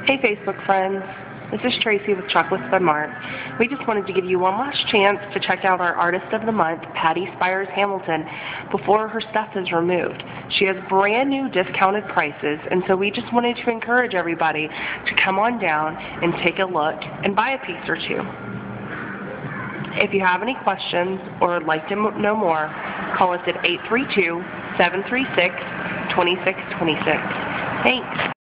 Hey Facebook friends, this is Tracy with Chocolates by Mark. We just wanted to give you one last chance to check out our Artist of the Month, Patty Spires Hamilton, before her stuff is removed. She has brand new discounted prices, and so we just wanted to encourage everybody to come on down and take a look and buy a piece or two. If you have any questions or would like to know more, call us at 832-736-2626. Thanks.